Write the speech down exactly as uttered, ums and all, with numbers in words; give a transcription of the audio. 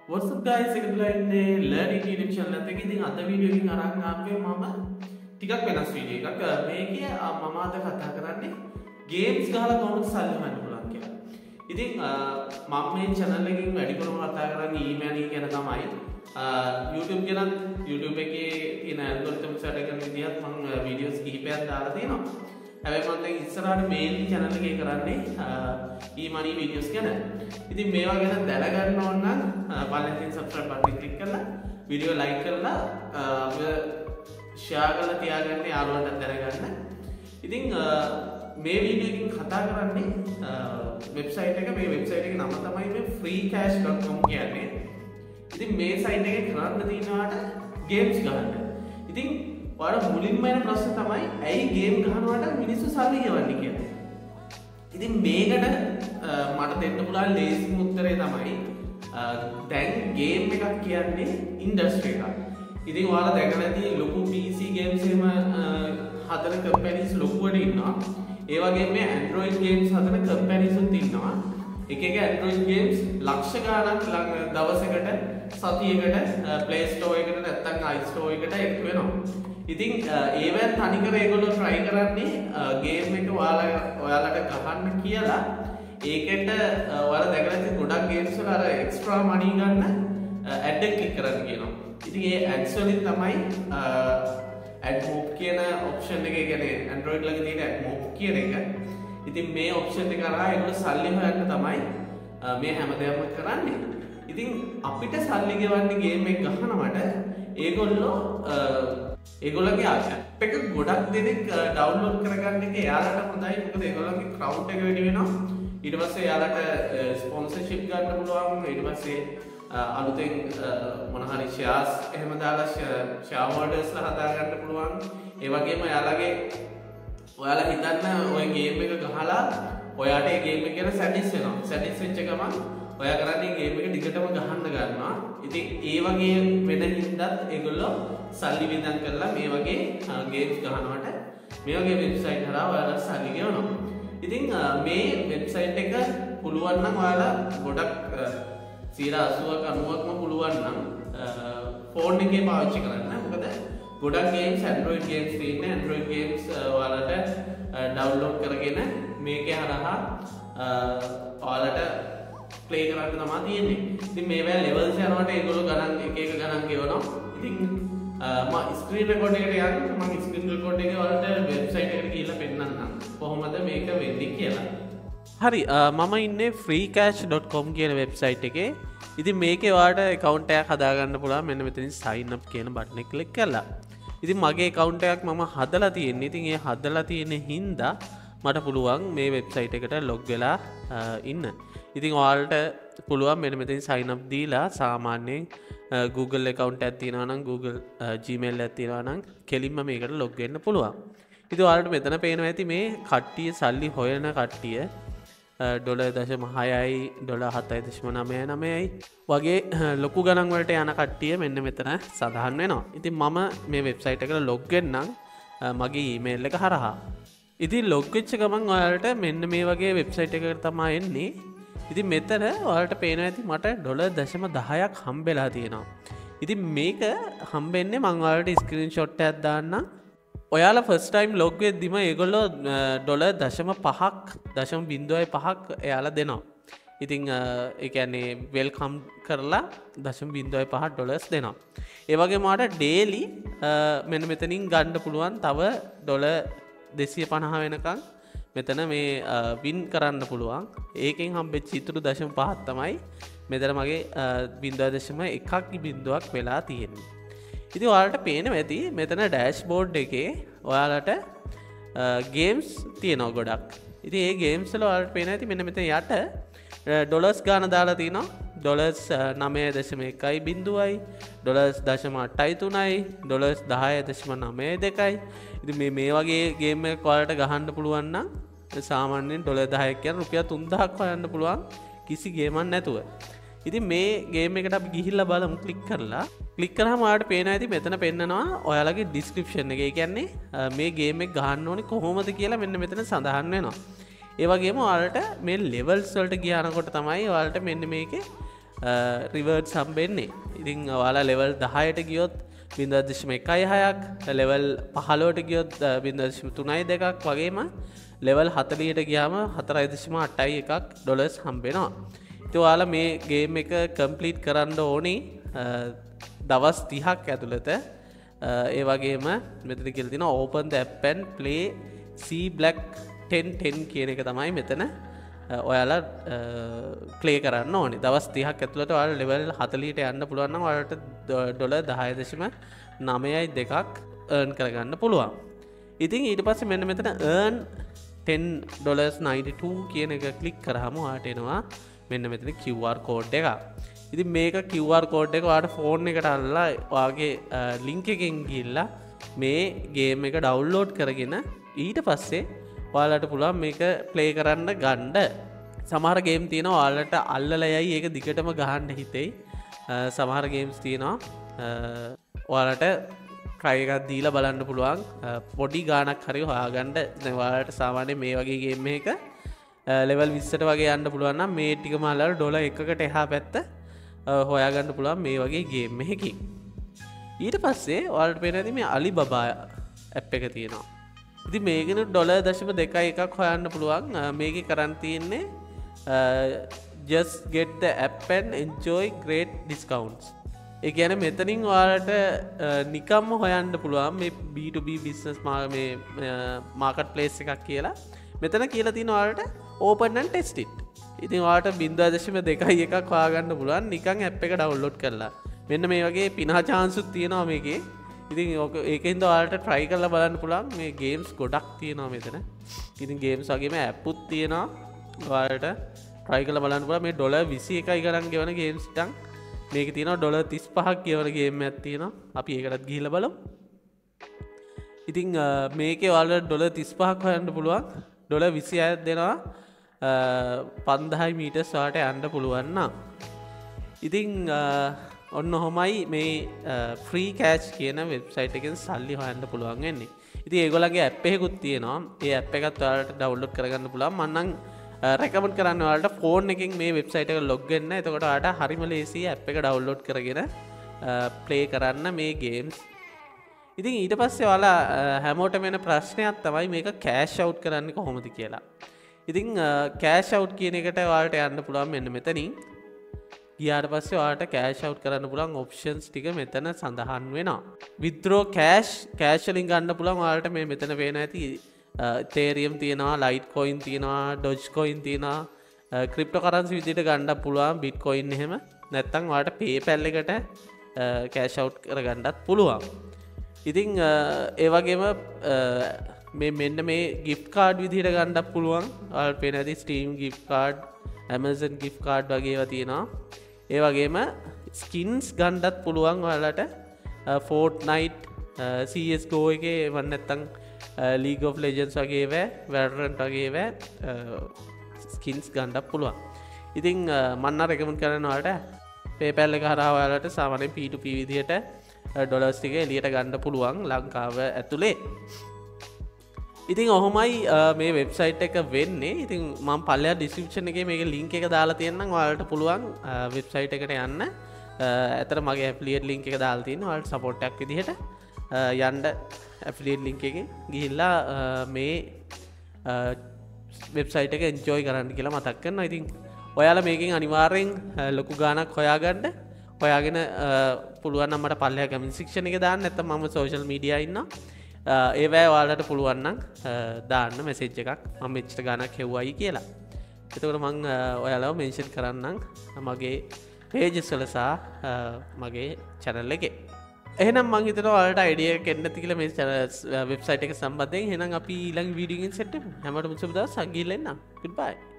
What's up guys, එකතුලා ඉන්නේ learning YouTube channel එකත් එක්ක. ඉතින් අද වීඩියෝ එකකින් අරන් ආවේ මම ටිකක් වෙනස් වීඩියෝ එකක්. මේකේ මම අද කතා කරන්නේ games ගහලා කොහොමද සල්ලි හොයන්න පුළුවන් කියලා. ඉතින් මම මේ channel එකකින් වැඩිපුරම කතා කරන්නේ email ගැන තමයි. YouTube ගැන YouTube එකේ තියෙන algorithm set එක ගැන විදිහත් මම videos කිහිපයක් දාලා තියෙනවා. හැබැයි මම දැන් ඉස්සරහට mainly channel එකේ කරන්නේ e-money videos ගැන. ඉතින් මේවා ගැන දැනගන්න ඕන නම් බලන්න subscribe button click කරලා video like කරලා share කරලා තියාගන්න යාළුවන්ට දැනගන්න. ඉතින් මේ වීඩියෝ එකකින් කතා කරන්නේ website එක. මේ website එකේ නම තමයි මේ free cash dot com කියන්නේ. ඉතින් මේ site එකේ කරන්න තියෙනවාට games ගන්න. ඉතින් ඔයාලා මුලින්ම එන ප්‍රශ්න තමයි ඇයි game ගහනවට මිනිස්සු සල්ලි ගෙවන්නේ කියලා. ඉතින් මේකට මට දෙන්න පුළුවන් ලේසිම උත්තරේ තමයි දැන් ගේම් එකක් කියන්නේ ඉන්ඩස්ට්‍රි එකක්. ඉතින් ඔයාලා දැකලා ඇති ලොකු P C games එහෙම හදන කම්පැනිස් ලොකුවට ඉන්නවා. ඒ වගේම මේ Android games හදන කම්පැනිස් උත් ඉන්නවා. එක එක Android games ලක්ෂ ගණන් දවසකට සතියකට Play Store එකට නැත්නම් iStore එකට එක් වෙනවා. ඉතින් ඒවෙන් තනිකර ඒගොල්ලෝ try කරන්නේ game එක ඔයාලා ඔයාලට ගහන්න කියලා. ඒකට ඔයාලා දැකලා තියෙන ගොඩක් games වල අර extra money ගන්න ad එක click කරන්න කියනවා. ඉතින් ඒ ads වලින් තමයි ad mob කියන option එක කියන්නේ Android ළඟ තියෙන ad mob කියන එක. ඉතින් මේ option එක කරා ඒගොල්ලෝ සල්ලි හොයන්න තමයි මේ හැමදේම කරන්නේ. ඉතින් අපිට සල්ලි ගෙවන්නේ game එක ගහනවට ඒගොල්ලෝ ඒගොල්ලන්ගේ app එක ගොඩක් දෙනෙක් download කරගන්න එක එයාලට හොඳයි. මොකද ඒගොල්ලන්ගේ crowd එක වැඩි වෙනවා. ඊට පස්සේ එයාලට sponsorship ගන්න පුළුවන්. ඊට පස්සේ අලුතෙන් මොන හරි shares එහෙම දාලා shareholders ලා හදා ගන්න පුළුවන්. ඒ වගේම එයාලගේ ඔයාලා හිතන්න ඔය game එක ගහලා ඔයාට ඒ game එක ගැන satisfied වෙනවා. satisfied වෙච්ච ගමන් ඔයා කරන්නේ game එක දිගටම ගහන්න ගන්නවා. ඉතින් ඒ වගේ වෙන හින්දාත් ඒගොල්ලෝ සල්ලි විඳන් කරලා මේ වගේ games ගහනවට මේ වගේ website හරහා ඔයාලා සල්ලි ගෙවනවා. ඉතින් මේ website එක පුළුවන් නම් ඔයාලා ගොඩක් අසූවක අනූවක්ම පුළුවන් නම් phone එකේ පාවිච්චි කරන්න. මොකද ගොඩක් games Android games තියෙන්නේ. Android games ඔයාලට download කරගෙන මේකේ හරහා ඔයාලට play කරන්න තමයි තියෙන්නේ. ඉතින් මේවා levels යනකොට ඒගොල්ලෝ ගණන් එක එක ගණන් ගෙවනවා. ඉතින් මම screen record එකට යන්න මම screen record එකේ වලට website එකට ගිහිල්ලා පෙන්නන්නම් කොහොමද මේක වෙන්නේ කියලා. හරි, මම ඉන්නේ free cash dot com කියන website එකේ. ඉතින් මේකේ ඔයාලට account එකක් හදාගන්න පුළුවන්. මෙන්න මෙතනින් sign up කියන button එක click කරලා. ඉතින් මගේ account එකක් මම හදලා තියෙන්නේ. ඉතින් ඒ හදලා තියෙන හින්දා මට පුළුවන් මේ website එකට log වෙලා ඉන්න. ඉතින් ඔයාලට පුළුවන් මෙන්න මෙතනින් sign up දීලා සාමාන්‍යයෙන් Google account එකක් තියෙනවා නම් Google Gmail එකක් තියෙනවා නම් කෙලින්ම මේකට log වෙන්න පුළුවන්. ඉතින් ඔයාලට මෙතන පේනවා ඇති මේ කට්ටිය සල්ලි හොයන කට්ටිය ඩොලර් දශම හයයි ඩොලර් හතයි දශම නවය නවයයි වගේ ලොකු ගණන් වලට යන කට්ටිය මෙන්න මෙතන සඳහන් වෙනවා. ඉතින් මම මේ වෙබ්සයිට් එකට log වෙන්නම් මගේ email එක හරහා. ඉතින් log වෙච්ච ගමන් ඔයාලට මෙන්න මේ වගේ වෙබ්සයිට් එකකට තමයි එන්නේ. ඉතින් මෙතන ඔයාලට පේනවා ඇති මට ඩොලර් දශම දහයක් හම්බෙලා තියෙනවා. ඉතින් මේක හම්බෙන්නේ මම ඔයාලට ස්ක්‍රීන්ෂොට් එකක් දාන්නම්. ඔයාලා ෆස්ට් ටයිම් ලොග් වෙද්දිම ඒගොල්ලෝ ඩොලර් දශම පහක් දශම බිංදුවයි පහක් එයාලා දෙනවා. ඉතින් ඒ කියන්නේ වෙල්කම් කරලා දශම බිංදුවයි පහ ඩොලර්ස් දෙනවා. ඒ වගේම ඔයාලට ඩේලි මෙන්න මෙතනින් ගන්න පුළුවන් තව ඩොලර් දෙසිය පනහ වෙනකන් මෙතන මේ වින් කරන්න පුළුවන්. ඒකෙන් හම්බෙච්ච ඉතුරු දශම පහක් තමයි මෙතන මගේ බිංදුව දශම එකක් බිංදුවක් වෙලා තියෙන්නේ. ඉතින් ඔයාලට පේනවා ඇති මෙතන ඩෑෂ්බෝඩ් එකේ ඔයාලට ගේම්ස් තියෙනවා ගොඩක්. ඉතින් ඒ ගේම්ස් වල ඔයාලට පේනවා ඇති මෙන්න මෙතන යට ඩොලර්ස් ගාන දාලා තිනවා. ඩොලර්ස් නවය දශම එකයි බිංදුවයි, ඩොලර්ස් දශම අටයි තුනයි, ඩොලර්ස් දහය දශම නවය දෙකයි. ඉතින් මේ මේ වගේ ගේම් එකක් ඔයාලට ගහන්න පුළුවන් නම් සාමාන්‍යයෙන් ඩොලර් දහයක් කියන රුපියල් තුන්දහක් හොයන්න පුළුවන් කිසි ගේමක් නැතුව. ඉතින් මේ ගේම් එකට අපි ගිහිල්ලා බලමු. ක්ලික් කරලා ක්ලික් කරාම ඔයාලට පේනවා ඇති මෙතන පෙන්නනවා ඔයාලගේ ඩිස්ක්‍රිප්ෂන් එක. ඒ කියන්නේ මේ ගේම් එක ගහන්න ඕනේ කොහොමද කියලා මෙන්න මෙතන සඳහන් වෙනවා. ඒ වගේම ඔයාලට මේ ලෙවල්ස් වලට ගියානකොට තමයි ඔයාලට මෙන්න මේකේ රිවර්ඩ්ස් හම්බෙන්නේ. ඉතින් ඔයාලා ලෙවල් දහයට ගියොත් බිංදුව දශම එකයි හයක්, ලෙවල් පහළොවට ගියොත් බිංදුව දශම තුනයි දෙකක් වගේම ලෙවල් හතළිහට ගියාම හතරයි දශම අටයි එකක් ඩොලර්ස් හම්බෙනවා. ඉතින් ඔයාලා මේ ගේම් එක කම්ප්ලීට් කරන්න ඕනේ දවස් තිහක් ඇතුළත. ඒ වගේම මෙතන කියලා තියෙනවා open the app and play C Black ten ten කියන එක තමයි මෙතන ඔයාලා ප්ලේ කරන්න ඕනේ. දවස් තිහක් ඇතුළත ඔයාලා ලෙවල් හතළිහට යන්න පුළුවන් නම් ඔයාලට ඩොලර් දහය දශම නවයයි දෙකක් earn කරගන්න පුළුවන්. ඉතින් ඊට පස්සේ මෙන්න මෙතන earn ten dollars ninety-two කියන එක ක්ලික් කරාම ඔයාලට එනවා මෙන්න මෙතන Q R code එක. ඉතින් මේක Q R code එක ඔයාලට ෆෝන් එකට අල්ලලා ඔයාගේ link එකෙන් ගිහිල්ලා මේ ගේම් එක download කරගෙන ඊට පස්සේ ඔයාලට පුළුවන් මේක ප්ලේ කරන්න ගන්න. සමහර ගේම් තියෙනවා ඔයාලට අල්ලලා යයි ඒක දිගටම ගහන්න හිතෙයි. සමහර ගේම්ස් තියෙනවා ඔයාලට try එකක් දීලා බලන්න පුළුවන්. පොඩි ගාණක් හරි හොයාගන්න. දැන් ඔයාලට සාමාන්‍යයෙන් මේ වගේ ගේම් එකක level විස්සට වගේ යන්න පුළුවන් නම් මේ ටිකම අල්ලලා ඩොලර් එකකට එහා පැත්ත හොයාගන්න පුළුවන් මේ වගේ ගේම් එකකින්. ඊට පස්සේ ඔයාලට පේනවා මේ Alibaba app එක තියෙනවා. ඉතින් මේකෙන ඩොලර් දශම දෙකයි එකක් හොයන්න පුළුවන්. මේකේ කරන් තියෙන්නේ just get the app and enjoy great discounts. ඒ කියන්නේ මෙතනින් ඔයාලට නිකම්ම හොයන්න පුළුවන් මේ B to B business මේ market place එකක් කියලා. මෙතන කියලා තියෙනවා ඔයාලට open and test it. ඉතින් ඔයාලට බිංදුව දශම දෙකයි එකක් හොයාගන්න පුළුවන් නිකන් app එක download කරලා. මෙන්න මේ වගේ පිනහ chance උත් තියෙනවා මේකේ. ඉතින් ඒකෙන්ද ඔයාලට try කරලා බලන්න පුළුවන්. මේ games ගොඩක් තියෙනවා මෙතන. ඉතින් games වගේම app උත් තියෙනවා. ඔයාලට try කරලා බලන්න පුළුවන්. මේ ඩොලර් විසි එකයි ගණන් ගෙවන games ටිකක් මේකේ තියෙනවා. ඩොලර් තිස් පහක් ගෙවන game එකක් තියෙනවා. අපි ඒකටත් ගිහිල්ලා බලමු. ඉතින් මේකේ ඔයාලට ඩොලර් තිස් පහක් හොයන්න පුළුවන්. ඩොලර් විසි හයක් දෙනවා පන්දාස් මීටර්ස් ඔයාලට යන්න පුළුවන් නම්. ඉතින් ඔන්න ඔහොමයි මේ ෆ්‍රී කෑෂ් කියන වෙබ්සයිට් එකෙන් සල්ලි හොයන්න පුළුවන් වෙන්නේ. ඉතින් ඒගොල්ලන්ගේ ඇප් එකකුත් තියෙනවා. ඒ ඇප් එකත් ඔයාලට ඩවුන්ලෝඩ් කරගන්න පුළුවන්. මම නම් රෙකමන්ඩ් කරන්නේ ඔයාලට ෆෝන් එකෙන් මේ වෙබ්සයිට් එකට ලොග් වෙන්න. එතකොට ඔයාලට හරිම ලේසියි ඇප් එක ඩවුන්ලෝඩ් කරගෙන ප්ලේ කරන්න මේ ගේම්ස්. ඉතින් ඊට පස්සේ ඔයාලා හැමෝටම එන ප්‍රශ්නයක් තමයි මේක කෑෂ් අවුට් කරන්නේ කොහොමද කියලා. ඉතින් කෑෂ් අවුට් කියන එකට ඔයාලට යන්න පුළුවන් මෙන්න මෙතනින්. ගියාට පස්සේ ඔයාලට කෑෂ් අවුට් කරන්න පුළුවන් ඔප්ෂන්ස් ටික මෙතන සඳහන් වෙනවා. withdraw cash cash වලින් ගන්න පුළුවන් ඔයාලට මේ මෙතන පේන ඇති Ethereum තියෙනවා, Litecoin තියෙනවා, Dogecoin තියෙනවා, cryptocurrency විදිහට ගන්න පුළුවන් Bitcoin එහෙම. නැත්නම් ඔයාලට PayPal එකට කෑෂ් අවුට් කරගන්නත් පුළුවන්. ඉතින් ඒ වගේම මේ මෙන්න මේ gift card විදිහට ගන්නත් පුළුවන්. ඔයාලට පේන ඇති Steam gift card, Amazon gift card වගේ ඒවා තියෙනවා. ඒ වගේම ස්කින්ස් ගන්නත් පුළුවන් ඔයාලට Fortnite, C S G O එකේ වන් නැත්තම් League of Legends වගේ ඒවා, Valorant වගේ ඒවා ස්කින්ස් ගන්නත් පුළුවන්. ඉතින් මම නම් රෙකමන්ඩ් කරනවා ඔයාලට PayPal එක හරහා ඔයාලට සාමාන්‍යයෙන් P to P විදිහට ඩොලර්ස් ටික එළියට ගන්න පුළුවන් ලංකාව ඇතුලේ. ඉතින් ඔහොමයි මේ වෙබ්සයිට් එක වෙන්නේ. ඉතින් මම පල්ලෙහා ඩිස්ක්‍රිප්ෂන් එකේ මේකේ ලින්ක් එක දාලා තියෙනනම් ඔයාලට පුළුවන් වෙබ්සයිට් එකට යන්න. ඇතර මගේ ඇෆිලියේට් ලින්ක් එක දාලා තියෙනවා. ඔයාලට සපෝට් එකක් විදිහට යන්න ඇෆිලියේට් ලින්ක් එකේ ගිහිල්ලා මේ වෙබ්සයිට් එක එන්ජොයි කරන්න කියලා මතක් කරනවා. ඉතින් ඔයාලා මේකෙන් අනිවාර්යෙන් ලොකු ගාණක් හොයාගන්න. හොයාගෙන පුළුවන් නම් මට පල්ලෙහා කමෙන්ට් සෙක්ෂන් එකේ දාන්න. නැත්නම් මම සෝෂල් මීඩියා ඉන්නවා. ඒවැ ඔයාලට පුළුවන් නම් දාන්න මෙසේජ් එකක් මම මෙච්චර ගාණක් හෙව්වයි කියලා. එතකොට මම ඔයාලව මෙන්ෂන් කරන්නම් මගේ පේජස් වල සහ මගේ channel එකේ. එහෙනම් මම හිතනවා ඔයාලට අයිඩියා එකක් එන්න ඇති කියලා මේ වෙබ්සයිට් එක සම්බන්ධයෙන්. එහෙනම් අපි ඊළඟ වීඩියෝ එකකින් සෙට් වෙමු. හැමෝටම සුබ දවසක්. ගිහිල්ලා එන්න. goodbye.